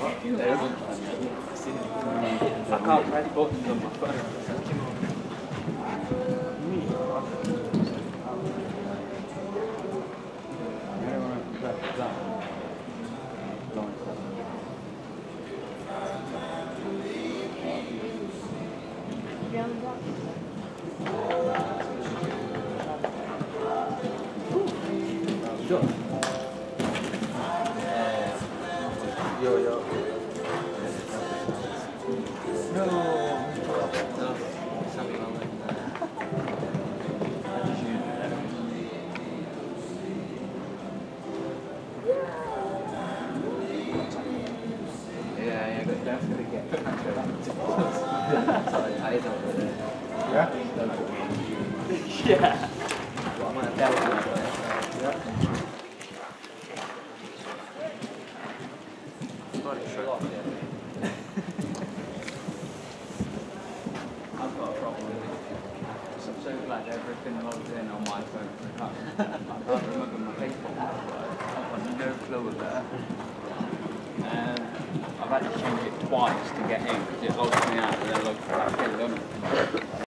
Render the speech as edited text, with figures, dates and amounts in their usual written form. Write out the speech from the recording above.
I can't press buttons on my phone. Yo. No. Something like that. Yeah, but that's gonna get ties over there. Yeah? Yeah. Well, I'm gonna tell you. Yeah. I've got a problem with it. I'm so glad everything logged in on my phone. I can't remember my Facebook password. I've got no clue of that. I've had to change it twice to get in because it logs me out and then logs back in, doesn't it?